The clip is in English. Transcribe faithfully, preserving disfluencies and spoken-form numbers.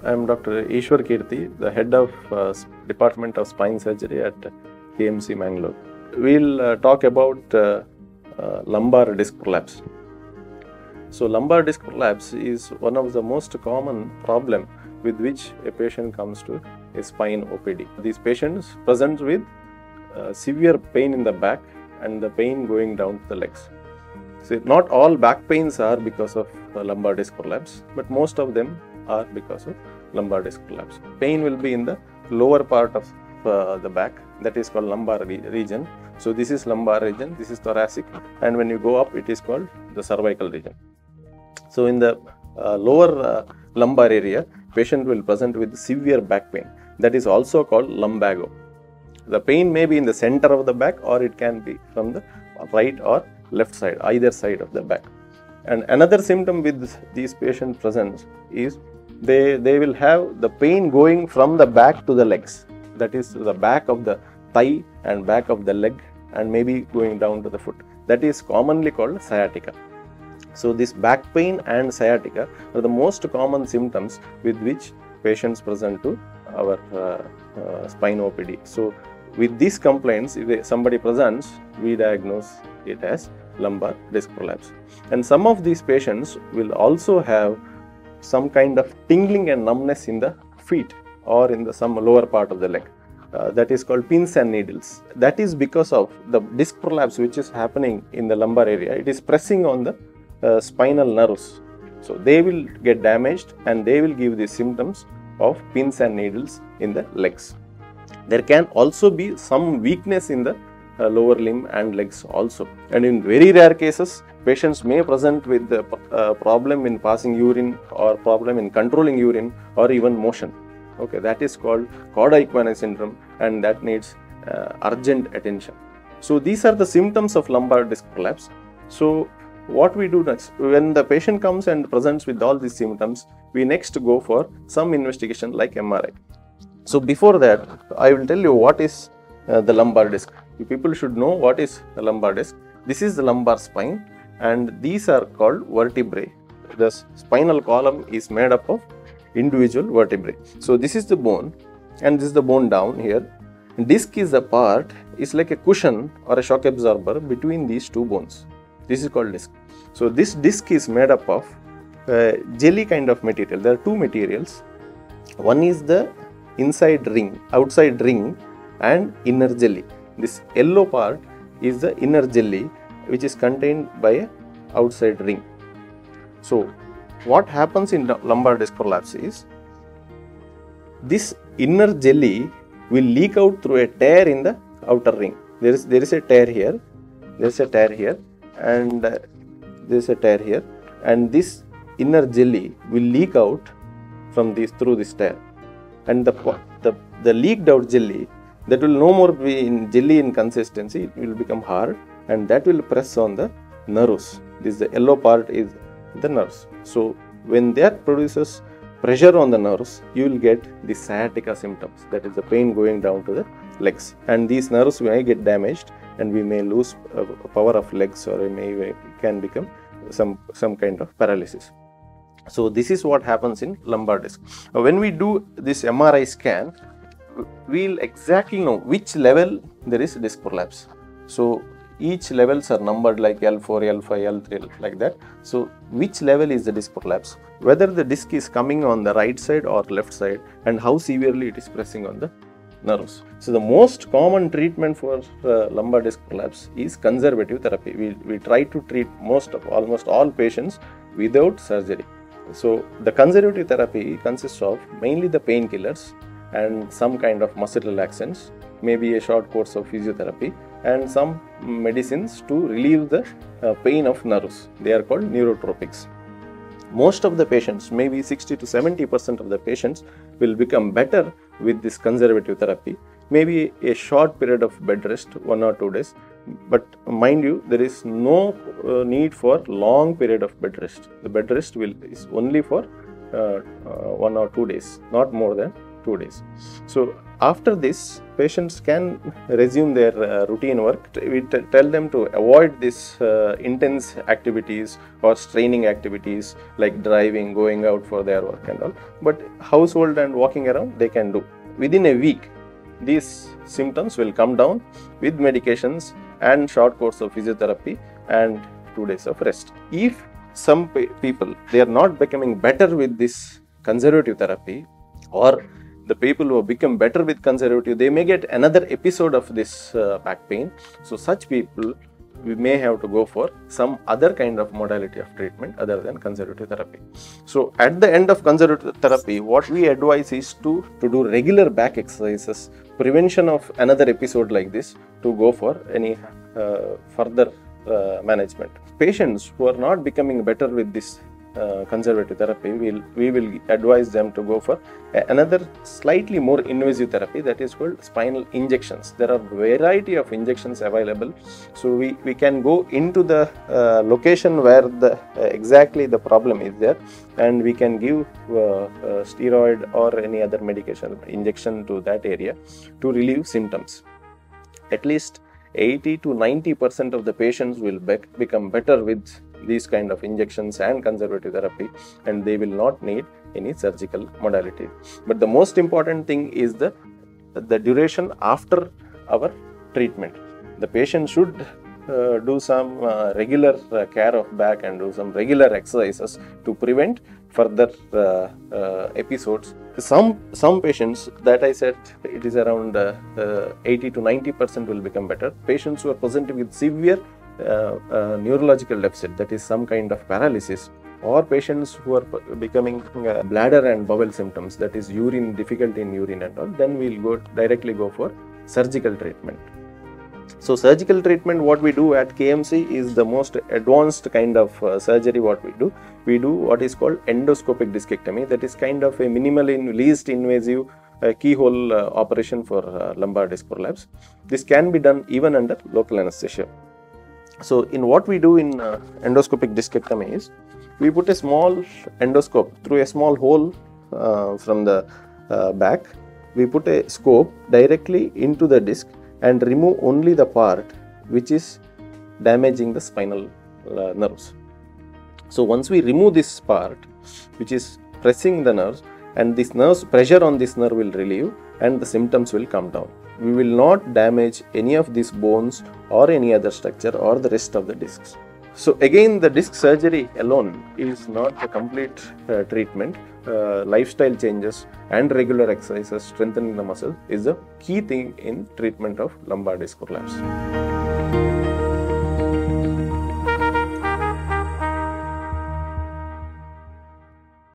I am Doctor Ishwar Kirti, the head of uh, Department of Spine Surgery at K M C Mangalore. We will uh, talk about uh, uh, lumbar disc prolapse. So, lumbar disc prolapse is one of the most common problem with which a patient comes to a spine O P D. These patients present with uh, severe pain in the back and the pain going down to the legs. So, not all back pains are because of uh, lumbar disc prolapse, but most of them are because of lumbar disc prolapse. Pain will be in the lower part of uh, the back, that is called lumbar re region. So, this is lumbar region, this is thoracic, and when you go up it is called the cervical region. So, in the uh, lower uh, lumbar area, patient will present with severe back pain, that is also called lumbago. The pain may be in the center of the back or it can be from the right or left side, either side of the back. And another symptom with these patient presents is they, they will have the pain going from the back to the legs, that is the back of the thigh and back of the leg and maybe going down to the foot. That is commonly called sciatica. So, this back pain and sciatica are the most common symptoms with which patients present to our uh, uh, spine O P D. So, with these complaints, if somebody presents, we diagnose it as lumbar disc prolapse. And some of these patients will also have some kind of tingling and numbness in the feet or in the some lower part of the leg. Uh, that is called pins and needles. That is because of the disc prolapse which is happening in the lumbar area. It is pressing on the uh, spinal nerves. So, they will get damaged and they will give the symptoms of pins and needles in the legs. There can also be some weakness in the uh, lower limb and legs also. And in very rare cases, patients may present with the uh, problem in passing urine or problem in controlling urine or even motion. Okay, that is called Cauda-Equina syndrome and that needs uh, urgent attention. So, these are the symptoms of lumbar disc prolapse. So, what we do next, when the patient comes and presents with all these symptoms, we next go for some investigation like M R I. So, before that, I will tell you what is uh, the lumbar disc. You people should know what is the lumbar disc. This is the lumbar spine and these are called vertebrae. The spinal column is made up of individual vertebrae. So, this is the bone and this is the bone down here. Disc is a part, is like a cushion or a shock absorber between these two bones. This is called disc. So, this disc is made up of uh, jelly kind of material. There are two materials. One is the inside ring, outside ring and inner jelly. This yellow part is the inner jelly which is contained by a outside ring. So, what happens in lumbar disc prolapse is this inner jelly will leak out through a tear in the outer ring. There is, there is a tear here, there is a tear here and uh, there is a tear here and this inner jelly will leak out from this through this tear. And the, the, the leaked out jelly, that will no more be in jelly in consistency, it will become hard and that will press on the nerves. This the yellow part is the nerves. So, when that produces pressure on the nerves, you will get the sciatica symptoms, that is the pain going down to the legs, and these nerves may get damaged and we may lose uh, power of legs or it may can become some, some kind of paralysis. So, this is what happens in lumbar disc. Now, when we do this M R I scan, we will exactly know which level there is disc prolapse. So, each levels are numbered like L four, L five, L three like that. So, which level is the disc prolapse, whether the disc is coming on the right side or left side and how severely it is pressing on the nerves. So, the most common treatment for uh, lumbar disc prolapse is conservative therapy. We, we try to treat most of almost all patients without surgery. So, the conservative therapy consists of mainly the painkillers and some kind of muscle relaxants, maybe a short course of physiotherapy and some medicines to relieve the uh, pain of nerves. They are called neurotropics. Most of the patients, maybe sixty to seventy percent of the patients will become better with this conservative therapy, maybe a short period of bed rest, one or two days. But mind you, there is no uh, need for long period of bed rest. The bed rest will is only for uh, uh, one or two days, not more than two days. So after this, patients can resume their uh, routine work. We t tell them to avoid this uh, intense activities or straining activities like driving, going out for their work and all. But household and walking around they can do. Within a week, these symptoms will come down with medications and short course of physiotherapy and two days of rest. If some people, they are not becoming better with this conservative therapy, or the people who have become better with conservative, they may get another episode of this uh, back pain. So such people, we may have to go for some other kind of modality of treatment other than conservative therapy. So at the end of conservative therapy, what we advise is to, to do regular back exercises, prevention of another episode like this, to go for any uh, further uh, management. Patients who are not becoming better with this uh, conservative therapy, we'll, we will advise them to go for another slightly more invasive therapy, that is called spinal injections. There are variety of injections available. So we, we can go into the uh, location where the uh, exactly the problem is there, and we can give uh, uh, steroid or any other medication injection to that area to relieve symptoms. At least eighty to ninety percent of the patients will be become better with these kind of injections and conservative therapy, and they will not need any surgical modality. But the most important thing is the, the duration after our treatment. The patient should uh, do some uh, regular uh, care of back and do some regular exercises to prevent further uh, uh, episodes. Some some patients that I said, it is around uh, uh, eighty to ninety percent will become better. Patients who are presenting with severe uh, uh, neurological deficit, that is some kind of paralysis, or patients who are becoming uh, bladder and bowel symptoms, that is urine, difficulty in urine and all, then we will go directly go for surgical treatment. So surgical treatment, what we do at K M C is the most advanced kind of uh, surgery what we do. We do what is called endoscopic discectomy, that is kind of a minimally least invasive uh, keyhole uh, operation for uh, lumbar disc prolapse. This can be done even under local anesthesia. So in what we do in uh, endoscopic discectomy is, we put a small endoscope through a small hole uh, from the uh, back. We put a scope directly into the disc and remove only the part which is damaging the spinal uh, nerves. So once we remove this part which is pressing the nerves, and this nerve's pressure on this nerve will relieve and the symptoms will come down. We will not damage any of these bones or any other structure or the rest of the discs. So again, the disc surgery alone is not a complete uh, treatment. Uh, lifestyle changes and regular exercises, strengthening the muscle, is the key thing in treatment of lumbar disc prolapse.